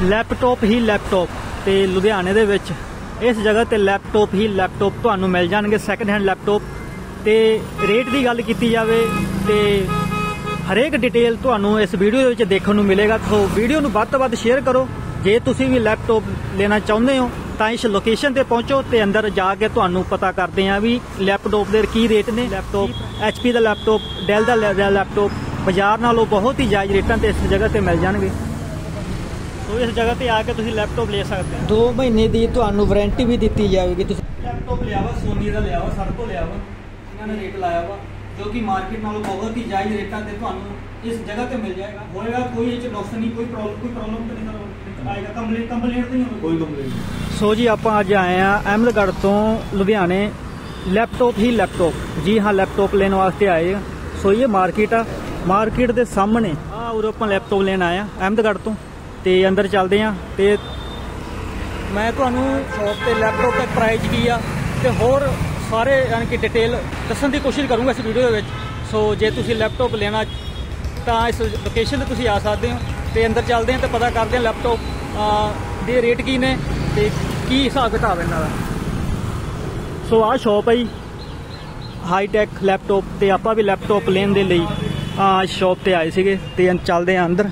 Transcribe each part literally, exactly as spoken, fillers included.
Laptop ही laptop ते लुधियाने दे विच इस जगह ते लैपटॉप ही लैपटॉप तुहानूं मिल जाणगे सैकेंड हैंड लैपटॉप ते रेट की गल कीती जावे ते हरेक डिटेल तुहानूं इस वीडियो दे विच देखण नूं मिलेगा। तो वीडियो नूं वध तों वध शेयर करो। जे तुसीं भी लैपटॉप लेना चाहुंदे हो तो इस लोकेशन ते पहुंचो ते अंदर जाके तुहानूं पता करते हैं भी लैपटॉप दे की रेट ने। लैपटॉप एच पी का लैपटॉप, डैल का लैपटॉप बाजार नालों बहुत ही जायज़ रेटां ते इस जगह ते मिल जाणगे। तो इस जगह पे आके तुसीं लैपटॉप ले सकते हैं। दो महीने की तुहानूं वारंटी भी दी जाएगी। लैपटॉप लिया वा सोनी का लिया वा, सर तो लिया वा, इन्होंने रेट लाया वा जो कि मार्केट नालों बहुत ही जायज़ रेटां ते तुहानूं इस जगह पे मिल जाएगा। होएगा कोई इस नुक्स नहीं, कोई प्रॉब्लम कोई प्रॉब्लम तो नहीं आएगा, कंप्लेंट कंप्लेंट नहीं होगी, कोई कंप्लेंट। सो जी आप अज आए हैं अहमदगढ़ तो लुधियाने लैपटॉप ही लैपटॉप। जी हाँ, लैपटॉप लेने वास्ते आए। सो ये मार्केट आ, मार्केट के सामने आ उरे ਆਪਾਂ लैपटॉप लेना आया अहमदगढ़ तो ते अंदर चलते हैं तो मैं तुहानूं शॉप ते लैपटॉप का प्राइस की आ ते होर सारे यानी कि डिटेल दस्सण की कोशिश करूँगा इस वीडियो में। सो जे तुसीं लैपटॉप लेना तो इस लोकेशन ते तुसीं आ सकते हो तो अंदर चलते हैं तो पता करते हैं लैपटॉप के रेट की ने ते की हिसाब किताब इन्हां दा। सो आ शॉप है जी हाईटैक लैपटॉप ते आपां भी लैपटॉप लेने दे लई आ शॉप ते आए सीगे ते चलते हैं अंदर।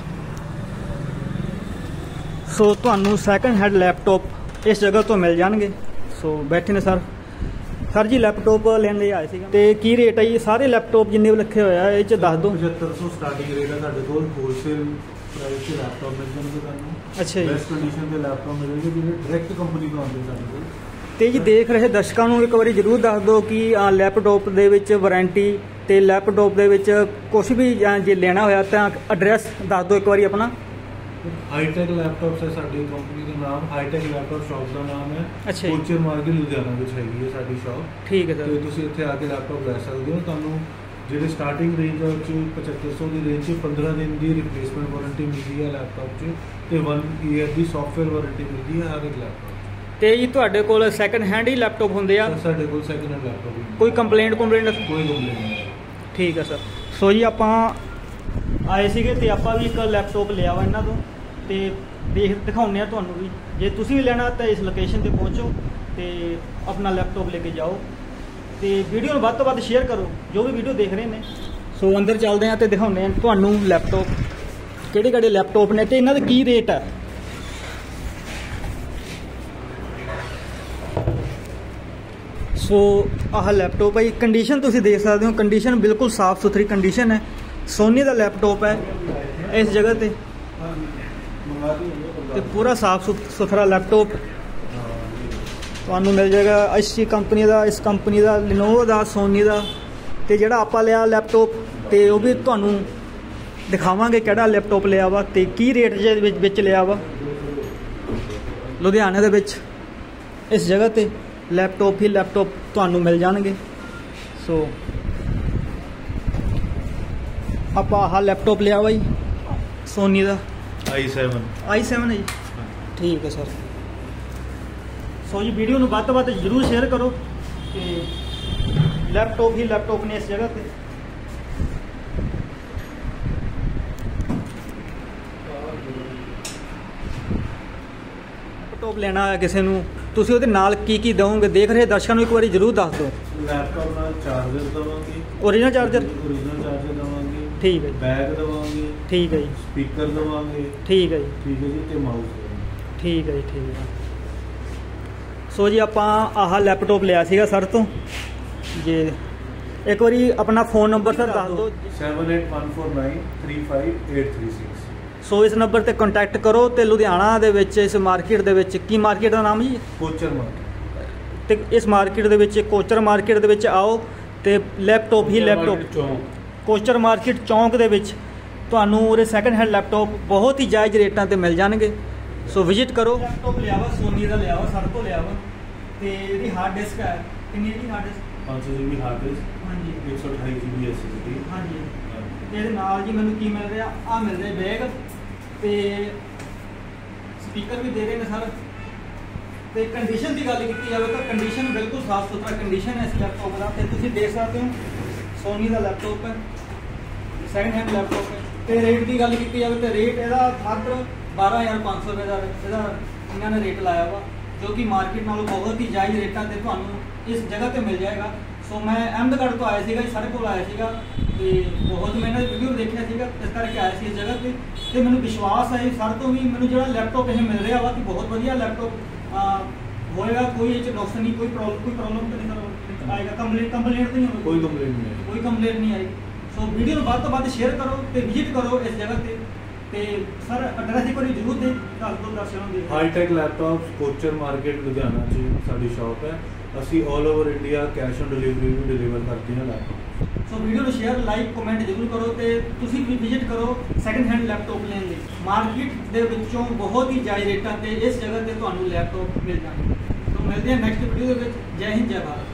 सो तुहानूं सैकेंड हैंड लैपटॉप इस जगह तो मिल जाएंगे। सो बैठे ने सर सर जी लैपटॉप लेने आए थे तो की रेट है जी सारे लैपटॉप जिन्ने भी रखे हुए हैं ये दस दो। पचहत्तर सौ स्टार्टिंग रेट है साडे कोल, होलसेल प्राइस से लैपटॉप मिल जाएंगे तुहानूं। अच्छा जी, बेस्ट कंडीशन के लैपटॉप मिलेंगे जिन्हें डायरैक्ट कंपनी तो आते साडे कोल। तो जी देख रहे दर्शकों को एक बार जरूर दस दो कि लैपटॉप दे विच वारंटी ते लैपटॉप दे विच कुछ भी जे लेना होया तो एड्रैस दस दो एक बार अपना। हाईटैक लैपटॉप है साडी कंपनी का नाम, हाईटैक लैपटॉप शॉप का नाम है। अच्छा, कोचर मार्केट लुधियाना विच हैगी है साडी शॉप। ठीक है सर। तो तुसीं इत्थे आके लैपटॉप ले सकदे हो। तुहानूं ਜਿਹੜੀ ਸਟਾਰਟਿੰਗ ਰੇਂਜ ਹੈ ਉਹ पचहत्तर सौ ਦੀ ਰੇਂਜ 'ਚ पंद्रह ਦਿਨ ਦੀ ਰਿਪਲੇਸਮੈਂਟ ਵਾਰੰਟੀ ਮਿਲਦੀ ਹੈ ਲੈਪਟਾਪ 'ਚ ਤੇ वन ਈਅਰ ਦੀ ਸੌਫਟਵੇਅਰ ਵਾਰੰਟੀ ਮਿਲਦੀ ਹੈ ਹਰ ਇੱਕ ਲੈਪਟਾਪ। ਤੇ ਜੀ ਤੁਹਾਡੇ ਕੋਲ ਸੈਕੰਡ ਹੈਂਡ ਹੀ ਲੈਪਟਾਪ ਹੁੰਦੇ ਆ? ਸਾਡੇ ਕੋਲ ਸੈਕੰਡ ਹੈਂਡ ਲੈਪਟਾਪ ਕੋਈ ਕੰਪਲੇਂਟ ਕੰਪਲੇਂਟ ਕੋਈ ਕੰਪਲੇਂਟ ਨਹੀਂ। ਠੀਕ ਹੈ ਸਰ। ਸੋ ਜੀ ਆਪਾਂ ਆਏ ਸੀਗੇ ਤੇ ਆਪਾਂ ਵੀ ਇੱਕ ਲੈਪਟਾਪ ਲਿਆ ਵਾ ਇਹਨਾਂ ਤੋਂ ਤੇ ਦੇਖ ਦਿਖਾਉਂਦੇ ਆ ਤੁਹਾਨੂੰ ਵੀ। ਜੇ ਤੁਸੀਂ ਵੀ ਲੈਣਾ ਤਾਂ ਇਸ ਲੋਕੇਸ਼ਨ ਤੇ ਪਹੁੰਚੋ ਤੇ ਆਪਣਾ ਲੈਪਟਾਪ ਲੈ ਕੇ ਜਾਓ ਤੇ ਵੀਡੀਓ ਨੂੰ ਵੱਧ ਤੋਂ ਵੱਧ ਸ਼ੇਅਰ ਕਰੋ ਜੋ ਵੀ ਵੀਡੀਓ ਦੇਖ ਰਹੇ ਨੇ। ਸੋ ਅੰਦਰ ਚੱਲਦੇ ਆ ਤੇ ਦਿਖਾਉਂਦੇ ਆ ਤੁਹਾਨੂੰ ਲੈਪਟਾਪ ਕਿਹੜੇ ਕਿਹੜੇ ਲੈਪਟਾਪ ਨੇ ਤੇ ਇਹਨਾਂ ਦਾ ਕੀ ਰੇਟ ਹੈ। ਸੋ ਆਹ ਲੈਪਟਾਪ ਹੈ, ਕੰਡੀਸ਼ਨ ਤੁਸੀਂ ਦੇਖ ਸਕਦੇ ਹੋ, ਕੰਡੀਸ਼ਨ ਬਿਲਕੁਲ ਸਾਫ ਸੁਥਰੀ ਕੰਡੀਸ਼ਨ ਹੈ। ਸੋਨੀ ਦਾ ਲੈਪਟਾਪ ਹੈ ਇਸ ਜਗ੍ਹਾ ਤੇ ਤੇ ਪੂਰਾ ਸਾਫ ਸੁਥਰਾ ਲੈਪਟਾਪ ਤੁਹਾਨੂੰ ਮਿਲ ਜਾਏਗਾ। ਅੱਛੀ ਕੰਪਨੀ ਦਾ, ਇਸ ਕੰਪਨੀ ਦਾ, ਲਿਨੋਵੋ ਦਾ, ਸੋਨੀ ਦਾ ਤੇ ਜਿਹੜਾ ਆਪਾਂ ਲਿਆ ਲੈਪਟਾਪ ਤੇ ਉਹ ਵੀ ਤੁਹਾਨੂੰ ਦਿਖਾਵਾਂਗੇ ਕਿਹੜਾ ਲੈਪਟਾਪ ਲਿਆ ਵਾ ਤੇ ਕੀ ਰੇਟ ਦੇ ਵਿੱਚ ਵਿੱਚ ਲਿਆ ਵਾ। ਲੁਧਿਆਣੇ ਦੇ ਵਿੱਚ ਇਸ ਜਗ੍ਹਾ ਤੇ ਲੈਪਟਾਪ ਹੀ ਲੈਪਟਾਪ ਤੁਹਾਨੂੰ ਮਿਲ ਜਾਣਗੇ। ਸੋ ਆਪਾਂ ਆਹ ਲੈਪਟਾਪ ਲਿਆ ਵਾ ਜੀ ਸੋਨੀ ਦਾ आई सेवन आई सेवन है जी। ठीक है सर। सो जी वीडियो ਨੂੰ ਵੱਧ ਤੋਂ ਵੱਧ ਜ਼ਰੂਰ ਸ਼ੇਅਰ ਕਰੋ ਤੇ ਲੈਪਟਾਪ ਹੀ ਲੈਪਟਾਪ ਨੇ ਇਸ ਜਗ੍ਹਾ ਤੇ। ਲੈਪਟਾਪ ਲੈਣਾ ਹੈ ਕਿਸੇ ਨੂੰ ਤੁਸੀਂ ਉਹਦੇ ਨਾਲ ਕੀ ਕੀ ਦਵੋਗੇ ਦੇਖ ਰਹੇ ਦਰਸ਼ਕਾਂ ਨੂੰ ਇੱਕ ਵਾਰੀ ਜ਼ਰੂਰ ਦੱਸ ਦਿਓ। ਲੈਪਟਾਪ ਨਾਲ ਚਾਰਜਰ ਦਵਾਂਗੇ, ओरिजिनल चार्जर। ओरिजिनल चार्जर दवांगे, ठीक है। बैग दवांगे, ठीक है जी। स्पीकर दवांगे, ठीक है जी। ठीक है जी, ते माउस ठीक है जी, ठीक है। सो जी ਆਪਾਂ ਆਹ ਲੈਪਟਾਪ ਲਿਆ ਸੀਗਾ ਸਰ ਤੋਂ। ਜੇ ਇੱਕ ਵਾਰੀ ਆਪਣਾ फ़ोन ਨੰਬਰ ਸਰ ਦੱਸ ਦਿਓ। Seven eight one four nine three five eight three six. So ਇਸ ਨੰਬਰ ਤੇ ਕੰਟੈਕਟ ਕਰੋ ਤੇ ਲੁਧਿਆਣਾ ਦੇ ਵਿੱਚ ਇਸ ਮਾਰਕੀਟ ਦੇ ਵਿੱਚ ਕੀ ਮਾਰਕੀਟ ਦਾ ਨਾਮ ਜੀ? ਕੋਚਰ ਮਾਰਕੀਟ। ਤੇ ਇਸ ਮਾਰਕੀਟ ਦੇ ਵਿੱਚ ਕੋਚਰ ਮਾਰਕੀਟ ਦੇ ਵਿੱਚ ਆਓ ਤੇ ਲੈਪਟਾਪ ਹੀ ਲੈਪਟਾਪ ਕੋਚਰ ਮਾਰਕੀਟ ਚੌਂਕ ਦੇ ਵਿੱਚ ਤੁਹਾਨੂੰ ਉਰੇ ਸੈਕੰਡ ਹੈਂਡ ਲੈਪਟਾਪ ਬਹੁਤ ਹੀ ਜਾਇਜ਼ ਰੇਟਾਂ ਤੇ ਮਿਲ ਜਾਣਗੇ। ਸੋ ਵਿਜ਼ਿਟ ਕਰੋ। ਲੈਪਟਾਪ ਲਿਆ ਵਾ ਸੋਨੀ ਦਾ ਲਿਆ ਵਾ ਸਰ ਤੋਂ ਲਿਆ ਵਾ ਤੇ ਇਹਦੀ ਹਾਰਡ ਡਿਸਕ ਹੈ ਕਿੰਨੀ ਦੀ ਹਾਰਡ ਡਿਸਕ? पाँच सौ जी बी हार्ड डिस्क। ਹਾਂਜੀ एक सौ अठाई G B S S D. ਹਾਂਜੀ ਤੇ ਇਹਦੇ ਨਾਲ ਜੀ ਮੈਨੂੰ ਕੀ ਮਿਲ ਰਿਹਾ ਆ ਮਿਲ ਰਿਹਾ ਬੈਗ ਤੇ ਸਪੀਕਰ ਵੀ ਦੇ ਰਹੇ ਨੇ ਸਰ ਤੇ ਕੰਡੀਸ਼ਨ ਦੀ ਗੱਲ ਕੀਤੀ ਜਾਵੇ ਤਾਂ ਕੰਡੀਸ਼ਨ ਬਿਲਕੁਲ ਸਾਫ ਸੁਥਰਾ ਕੰਡੀਸ਼ਨ ਹੈ ਇਸ ਲੈਪਟਾਪ ਦਾ ਤੇ ਤੁਸੀਂ ਦੇਖ ਸਕਦੇ ਹੋ ਸੋਨੀ ਦਾ ਲੈਪਟਾਪ ਹੈ ਸੈਕੰਡ ਹੈਂਡ ਲੈਪਟਾਪ ਹੈ ਤੇ ਰੇਟ ਦੀ ਗੱਲ ਕੀਤੀ ਜਾਵੇ ਤਾਂ ਰੇਟ ਇਹਦਾ ਮਾत्र ਬਾਰਾਂ ਹਜ਼ਾਰ ਪੰਜ ਸੌ ਰੁਪਏ ਦਾ ਇਹਦਾ ਇਹਨਾਂ ਨੇ ਰੇਟ ਲਾਇਆ ਵਾ, ਜੋ ਕਿ ਮਾਰਕੀਟ ਨਾਲੋਂ ਬਹੁਤ ਹੀ ਜਾਇਜ਼ ਰੇਟਾਂ ਤੇ ਤੁਹਾਨੂੰ ਇਸ ਜਗ੍ਹਾ ਤੇ ਮਿਲ ਜਾਏਗਾ। ਸੋ ਮੈਂ ਅਹਿਮਦਗੜ੍ਹ ਤੋਂ ਆਇਆ ਸੀਗਾ ਜੀ, ਸਾਡੇ ਕੋਲ ਆਇਆ ਸੀਗਾ ਤੇ ਬਹੁਤ ਮੈਂ ਇਹਨਾਂ ਦੀ ਵੀਡੀਓ ਦੇਖਿਆ ਸੀਗਾ, ਇਸ ਕਰਕੇ ਆਇਆ ਸੀ ਇਸ ਜਗ੍ਹਾ ਤੇ ਤੇ ਮੈਨੂੰ ਵਿਸ਼ਵਾਸ ਹੈ ਸਰ ਤੋਂ ਵੀ ਮੈਨੂੰ ਜਿਹੜਾ ਲੈਪਟਾਪ ਇਹ ਮਿਲ ਰਿਹਾ ਵਾ ਕਿ ਬਹੁਤ ਵਧੀਆ ਲੈਪਟਾਪ ਹੋਏਗਾ, ਕੋਈ ਇਹ 'ਚ ਨੁਕਸ ਨਹੀਂ, ਕੋਈ ਪ੍ਰੋਬਲਮ ਕੋਈ ਪ੍ਰੋਬਲਮ ਤਾਂ ਨਹੀਂ ਸਰ ਆਏਗਾ, ਕੰਪਲੇਂਟ ਕੰਪਲੇਂਟ ਤਾਂ ਨਹੀਂ ਹੋਵੇਗੀ, ਕੋਈ ਕੰਪਲੇਂਟ ਨਹੀਂ ਹੈ, ਕੋਈ ਕੰਪਲੇਂਟ ਨਹੀਂ ਆਏਗੀ। ਸੋ ਵੀਡੀਓ ਨੂੰ ਵੱਧ ਤੋਂ ਵੱਧ ਸ਼ੇਅਰ ਕਰੋ ਤੇ ਵਿਜ਼ਿਟ ਕਰੋ ਇਸ ਜਗ੍ਹਾ ਤੇ। ਤੇ ਸਰ ਐਡਰੈਸ ਇੱਕ ਵਾਰੀ ਜ਼ਰੂਰ ਦੇ ਦੱਸ ਦਿਓ ਦਰਸ਼ਕਾਂ ਨੂੰ। Hi tech laptops Kochar market Ludhiana 'ਚ ਸਾਡੀ ਸ਼ਾਪ ਹੈ। ਅਸੀਂ all over India cash on delivery ਵੀ ਡਿਲੀਵਰ ਕਰਦੇ ਹਾਂ ਲੈਪਟਾਪ। ਸੋ ਵੀਡੀਓ ਨੂੰ ਸ਼ੇਅਰ ਲਾਈਕ ਕਮੈਂਟ ਜ਼ਰੂਰ ਕਰੋ ਤੇ ਤੁਸੀਂ ਵੀ ਵਿਜ਼ਿਟ ਕਰੋ ਸੈਕਿੰਡ ਹੈਂਡ ਲੈਪਟਾਪ ਲੈਣ ਲਈ। ਮਾਰਕੀਟ ਦੇ ਵਿੱਚੋਂ ਬਹੁਤ ਹੀ ਜਾਇਜ਼ ਰੇਟਾਂ ਤੇ ਇਸ ਜਗ੍ਹਾ ਤੇ ਤੁਹਾਨੂੰ ਲੈਪਟਾਪ ਮਿਲ ਜਾਣਗੇ। ਸੋ ਮਿਲਦੇ ਹਾਂ ਨੈਕਸਟ ਵੀਡੀਓ ਦੇ ਵਿੱਚ। ਜੈ ਹਿੰਦ ਜੈ ਭਾਰਤ।